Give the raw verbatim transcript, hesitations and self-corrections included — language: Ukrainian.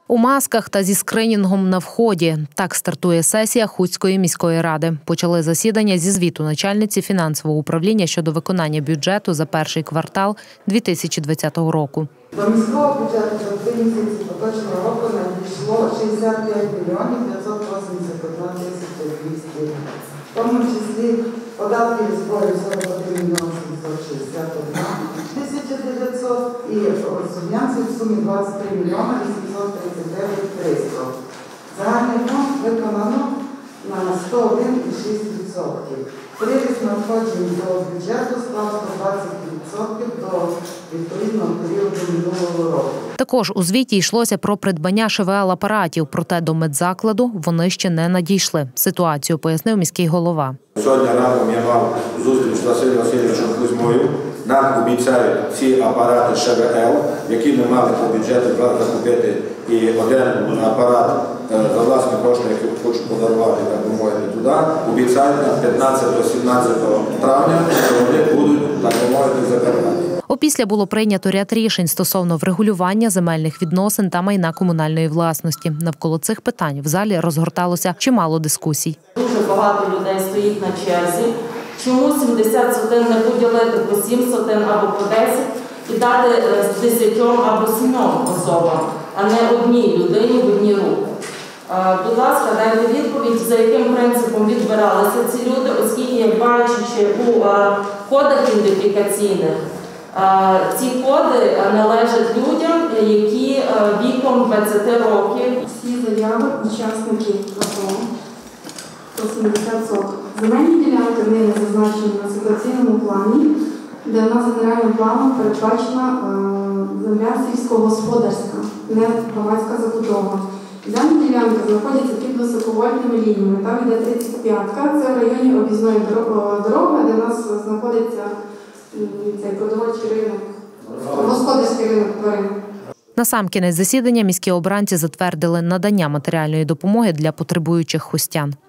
У масках та зі скринінгом на вході. Так стартує сесія Хуцької міської ради. Почали засідання зі звіту начальниці фінансового управління щодо виконання бюджету за перший квартал дві тисячі двадцятого року. До міського бюджету за три місяці поточного року надійшло шістдесят п'ять мільйонів п'ятсот вісімдесят одна тисяча двісті. В тому числі податки і зборів сорок один мільйон сімсот шістдесят одна тисяча дев'ятсот і субвенції в сумі двадцять три мільйони вісімсот тридцять дев'ять тисяча. Загальний фонд виконано на сто один цілих шість десятих відсотка. Приріст надходжень до бюджету склав сто двадцять відсотків до відповідного періоду минулого року. Також у звіті йшлося про придбання ШВЛ-апаратів, проте до медзакладу вони ще не надійшли. Ситуацію пояснив міський голова. Сьогодні ранком я мав зустріч з Василем Васильовичем Кузьмою. Нам обіцяють ці апарати ШВЛ, які ми мали по бюджету закупити. І один апарат за власні кошти, який хочу подарувати, так би мовити, туди, обіцяють на п'ятнадцятого-сімнадцятого травня, що вони будуть, так би мовити, закарпаті. Опісля було прийнято ряд рішень стосовно врегулювання земельних відносин та майна комунальної власності. Навколо цих питань в залі розгорталося чимало дискусій. Дуже багато людей стоїть на черзі. Чому сімдесят сотин не поділити по сім сотин або по десять і дати десятьом або сімом особам, а не одній людині в одні руки? Будь ласка, дайте відповідь, за яким принципом відбиралися ці люди, оскільки, як бачачи у кодах ідентифікаційних, ці коди належать людям, які віком двадцяти років. Всі заяви учасників АТО про сімдесят соток. Земельні ділянки в неї зазначені на ситуаційному плані, де в нас генеральним планом передбачена земля сільськогосподарська, не громадська забудова. Дані ділянки знаходяться під високовольтними лініями. Там йде тридцять п'ятка, це в районі об'їзної дороги, де в нас знаходиться цей продовольчий ринок, господарський ринок тварин. Насамкінець засідання міські обранці затвердили надання матеріальної допомоги для потребуючих хустян.